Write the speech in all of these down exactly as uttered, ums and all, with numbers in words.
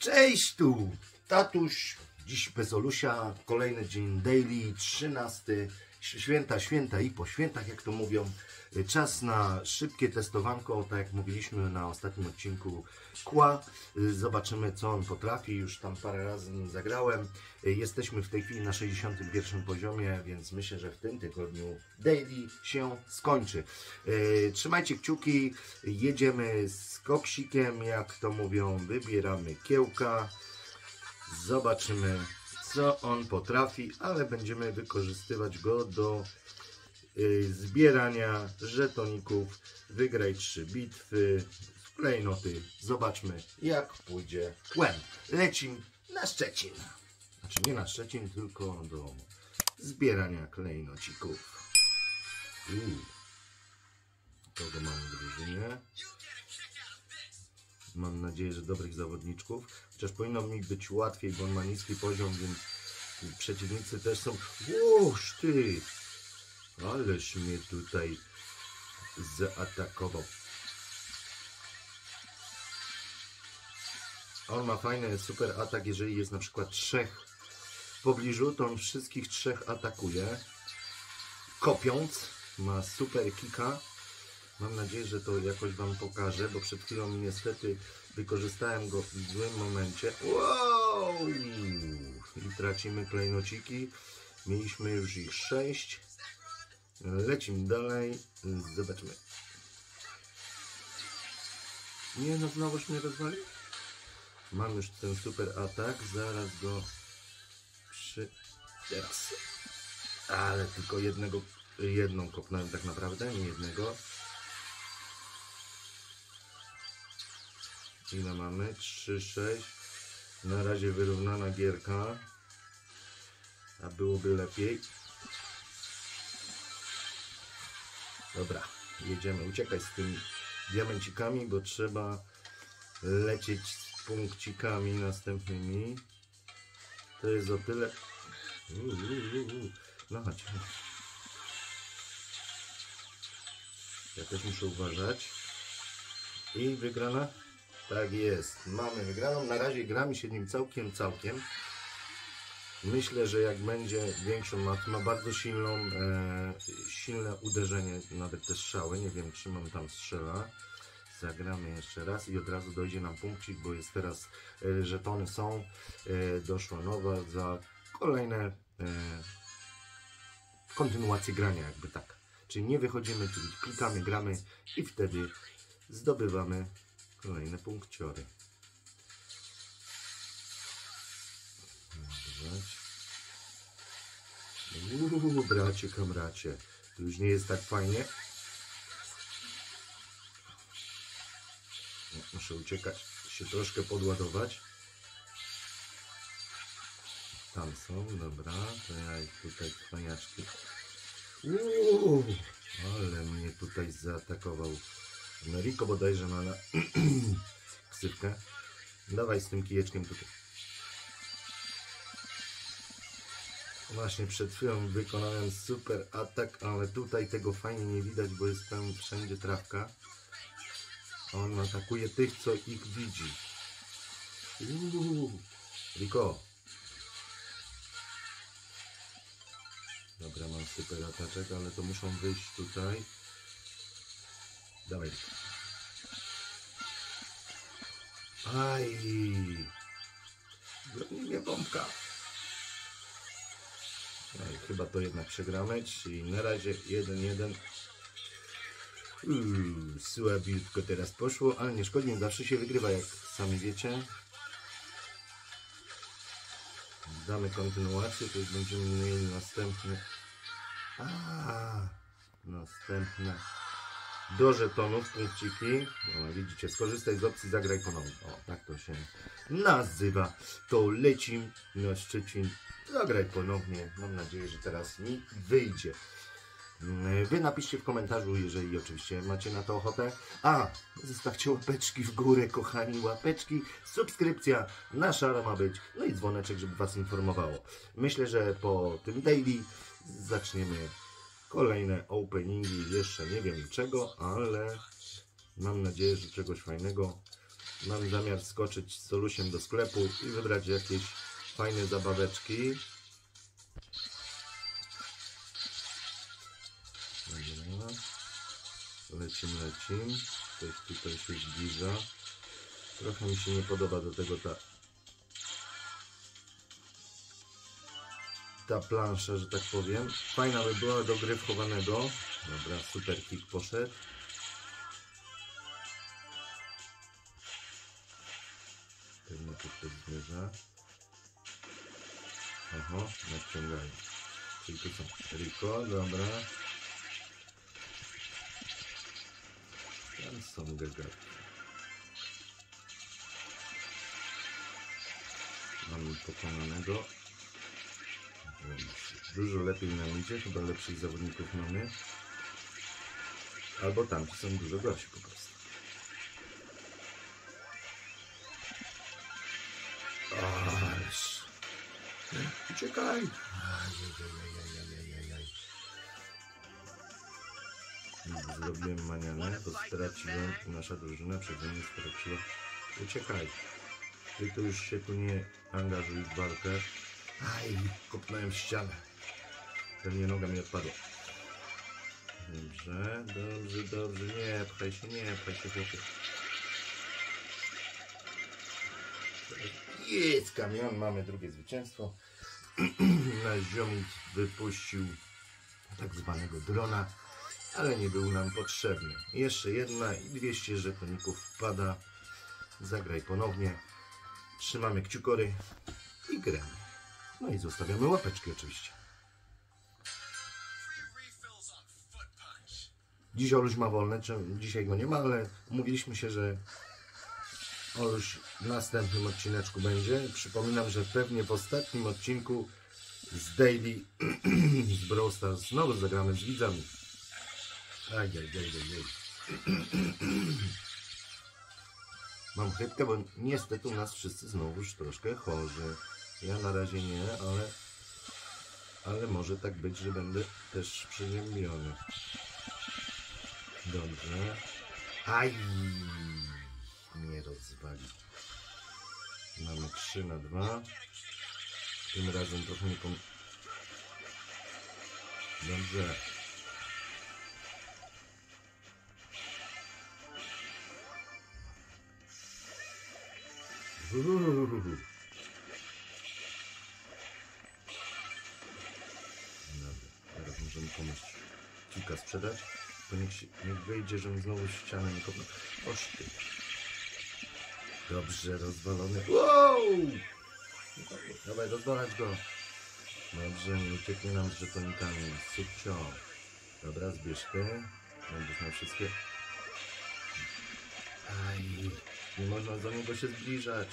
Cześć, tu tatuś. Dziś bez Olusia, kolejny dzień daily, trzynasty, święta, święta i po świętach, jak to mówią. Czas na szybkie testowanko, tak jak mówiliśmy na ostatnim odcinku Kła. Zobaczymy, co on potrafi. Już tam parę razy nim zagrałem. Jesteśmy w tej chwili na sześćdziesiątym pierwszym poziomie, więc myślę, że w tym tygodniu daily się skończy. Trzymajcie kciuki, jedziemy z koksikiem, jak to mówią, wybieramy kiełka. Zobaczymy, co on potrafi, ale będziemy wykorzystywać go do y, zbierania żetoników. Wygraj trzy bitwy, klejnoty. Zobaczmy, jak pójdzie tłem. Lecimy na Szczecin. Znaczy nie na Szczecin, tylko do zbierania klejnocików. Uuu. Kogo mam w drużynie? Mam nadzieję, że dobrych zawodniczków. Chociaż powinno mi być łatwiej, bo on ma niski poziom, więc przeciwnicy też są... Łoż ty! Ależ mnie tutaj zaatakował. On ma fajny super atak, jeżeli jest na przykład trzech w pobliżu, to on wszystkich trzech atakuje. Kopiąc. Ma super kicka. Mam nadzieję, że to jakoś Wam pokażę, bo przed chwilą niestety wykorzystałem go w złym momencie. Wow! I tracimy klejnociki. Mieliśmy już ich sześć. Lecimy dalej. Zobaczmy. Nie, no znowuż mnie rozwalił. Mam już ten super atak. Zaraz go przy... Teraz. Ale tylko jednego, jedną kopnąłem tak naprawdę, nie jednego. Ile mamy? trzy, sześć. Na razie wyrównana gierka. A byłoby lepiej. Dobra, jedziemy. Uciekaj z tymi diamencikami, bo trzeba lecieć z punkcikami następnymi. To jest o tyle... Uu, uu, uu. No chodź. Ja też muszę uważać. I wygrana? Tak jest, mamy wygraną. Na razie gra mi się nim całkiem, całkiem. Myślę, że jak będzie większą, ma, ma bardzo silną, e, silne uderzenie, nawet te strzały. Nie wiem, czy mam tam strzela. Zagramy jeszcze raz i od razu dojdzie nam punkcik, bo jest teraz, e, żetony są. E, doszła nowa za kolejne e, kontynuację grania, jakby tak. Czyli nie wychodzimy, czyli klikamy, gramy i wtedy zdobywamy kolejne punkciory. Uuu, bracie, kamracie. Tu już nie jest tak fajnie. Muszę uciekać, się troszkę podładować. Tam są, dobra. To ja ich tutaj cwaniaczki. Uuu, ale mnie tutaj zaatakował Meriko, bodajże ma na ksywkę. Dawaj z tym kijeczkiem tutaj. Właśnie przed chwilą wykonałem super atak, ale tutaj tego fajnie nie widać, bo jest tam wszędzie trawka. On atakuje tych, co ich widzi. Uuu, Riko. Dobra, mam super ataczek, ale to muszą wyjść tutaj. Dawaj. Aj. Broni mnie bombka. No i chyba to jednak przegramy, czyli na razie jeden jeden. Uuu, słabiutko teraz poszło, ale nie szkodzi, zawsze się wygrywa, jak sami wiecie. Damy kontynuację, to już będziemy mieli następny. A, następne. Do żetonów punkciki. No, widzicie, skorzystaj z opcji zagraj ponownie. O, tak to się nazywa. To lecim na Szczecin. Zagraj ponownie. Mam nadzieję, że teraz mi wyjdzie. Wy napiszcie w komentarzu, jeżeli oczywiście macie na to ochotę. A, zostawcie łapeczki w górę, kochani, łapeczki, subskrypcja na szaro ma być, no i dzwoneczek, żeby Was informowało. Myślę, że po tym daily zaczniemy kolejne openingi, jeszcze nie wiem czego, ale mam nadzieję, że czegoś fajnego. mam zamiar skoczyć z Solusiem do sklepu i wybrać jakieś fajne zabaweczki. Lecim, lecim. Ktoś tutaj się zbliża. Trochę mi się nie podoba do tego ta ta plansza, że tak powiem. Fajna by była do gry wchowanego. Dobra, super kick poszedł. Pewnie tu ktoś zmierza. Oho, nadciągają. Czyli tu są Rico, dobra. Tam są gagatki. Mamy pokonanego. Dużo lepiej nam idzie, chyba lepszych zawodników mamy. Albo tamci są dużo gorsi po prostu. Ależ. Uciekaj! Zrobiłem manianę, to straciłem. Nasza drużyna przede mnie straciła. Uciekaj! Ty to już się tu nie angażuj w walkę. Aj, kopnąłem w ścianę. Pewnie noga mi odpadła. Dobrze, dobrze, dobrze. Nie pchaj się, nie pchaj się, chłopie. Jest kamion, mamy drugie zwycięstwo. Nasz ziomik wypuścił tak zwanego drona, ale nie był nam potrzebny. Jeszcze jedna i dwieście żetoników wpada. Zagraj ponownie. Trzymamy kciukory i gramy. No i zostawiamy łapeczki oczywiście. Dziś Oluś ma wolne, dzisiaj go nie ma, ale umówiliśmy się, że Oluś w następnym odcineczku będzie. Przypominam, że pewnie w ostatnim odcinku z Daily z Brawl Stars znowu zagramy z widzami. Aj, aj, aj, aj, aj. Mam chybkę, bo niestety u nas wszyscy znowu już troszkę chorzy. Ja na razie nie, ale, ale może tak być, że będę też przeziębiony. Dobrze. Aj! Nie rozwali. Mamy trzy na dwa. Tym razem trochę nie pom... Dobrze. Uhuhuhu. Dobra, teraz możemy pomóc kilka sprzedać. To niech, się, niech wyjdzie, żebym znowu ścianę nie kopnął. Oż ty. Dobrze, rozwalony. Wow! Dawaj, rozwalać go. Dobrze, nie ucieknie nam z żetonikami. Subcio. Dobra, zbierz ty. Będziesz na wszystkie. Aj, nie można do niego się zbliżać.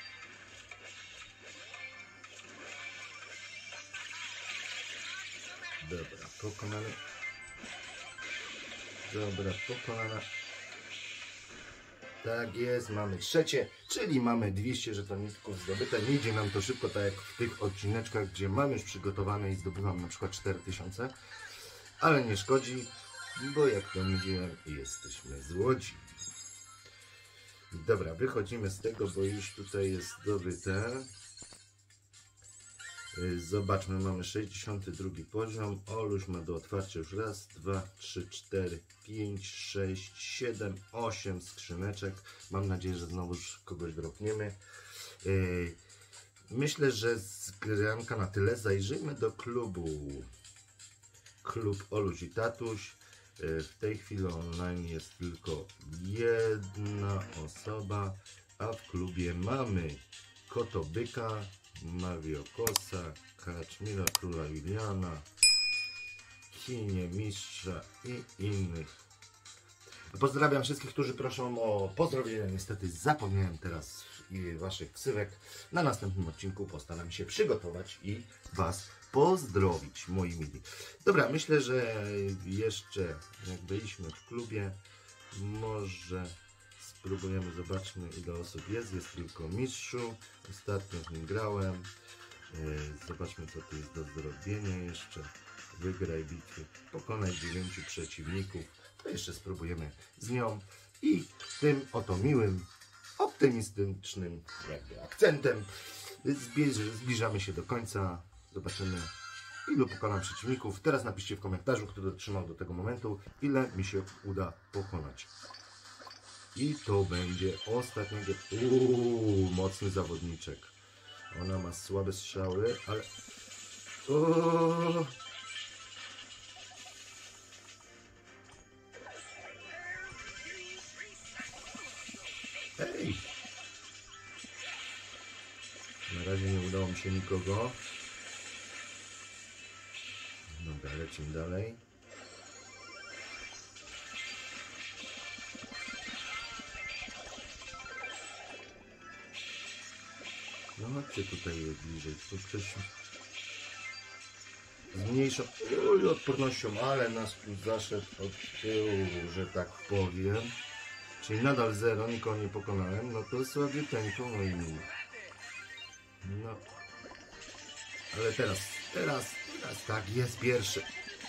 Dobra, pokonany. Dobra, pokonana. Tak jest, mamy trzecie, czyli mamy dwieście żetoników zdobyte. Nie idzie nam to szybko, tak jak w tych odcineczkach, gdzie mam już przygotowane i zdobywam na przykład cztery tysiące. Ale nie szkodzi, bo jak to mówiłem, jesteśmy złodzi. Dobra, wychodzimy z tego, bo już tutaj jest zdobyte. Zobaczmy, mamy sześćdziesiąty drugi poziom. Oluś ma do otwarcia już raz, dwa, trzy, cztery, pięć, sześć, siedem, osiem skrzyneczek. Mam nadzieję, że znowu kogoś dropniemy. Myślę, że z granka na tyle. Zajrzyjmy do klubu. Klub Oluś i Tatuś. W tej chwili online jest tylko jedna osoba, a w klubie mamy Kotobyka, Mario Kosa, Kaczmira, Króla Juliana, Kinie Mistrza i innych. Pozdrawiam wszystkich, którzy proszą o pozdrowienia. Niestety zapomniałem teraz waszych ksywek. Na następnym odcinku postaram się przygotować i was pozdrowić, moi mili. Dobra, myślę, że jeszcze jak byliśmy w klubie, może spróbujemy, zobaczmy ile osób jest. Jest tylko Mistrzu. Ostatnio z nim grałem. Zobaczmy, co tu jest do zrobienia jeszcze. Wygraj bitwy, pokonaj dziewięciu przeciwników. To jeszcze spróbujemy z nią. I tym oto miłym optymistycznym jakby akcentem. Zbliż- zbliżamy się do końca. Zobaczymy, ilu pokonam przeciwników. Teraz napiszcie w komentarzu, kto dotrzymał do tego momentu, ile mi się uda pokonać. I to będzie ostatnia. Uuu, mocny zawodniczek. Ona ma słabe strzały, ale... Uuu. Ej! Na razie nie udało mi się nikogo. Dobra, lecimy dalej. No chodźcie tutaj bliżej. Tu ktoś z mniejszą uj, odpornością, ale nas tu zaszedł od tyłu, że tak powiem. Czyli nadal zero, nikogo nie pokonałem. No to słabiuteńko, no i... No. Ale teraz, teraz, teraz tak, jest pierwszy.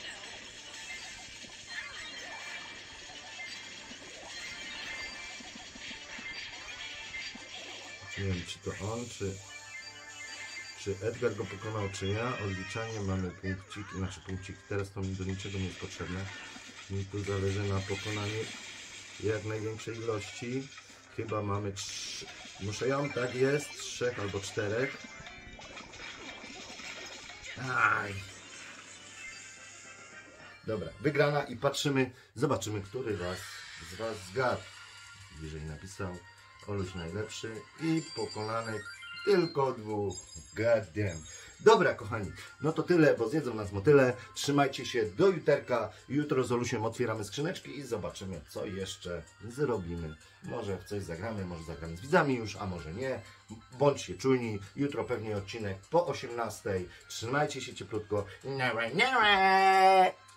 Nie wiem, czy to on, czy... Czy Edgar go pokonał, czy ja? Odliczanie, mamy punkciki, znaczy punkciki, teraz to mi do niczego nie jest potrzebne. Mi tu zależy na pokonaniu jak największej ilości. Chyba mamy trzy... Muszę ją, tak jest, trzech albo czterech. Aj. Dobra, wygrana i patrzymy, zobaczymy, który was, z was zgadł. Bliżej napisał, Oluś najlepszy i pokonany tylko dwóch. God damn. Dobra, kochani, no to tyle, bo zjedzą nas motyle. Trzymajcie się do juterka. Jutro z Olusiem otwieramy skrzyneczki i zobaczymy, co jeszcze zrobimy. Może w coś zagramy, może zagramy z widzami już, a może nie. Bądźcie czujni. Jutro pewnie odcinek po osiemnastej. Trzymajcie się cieplutko. Nara, nara.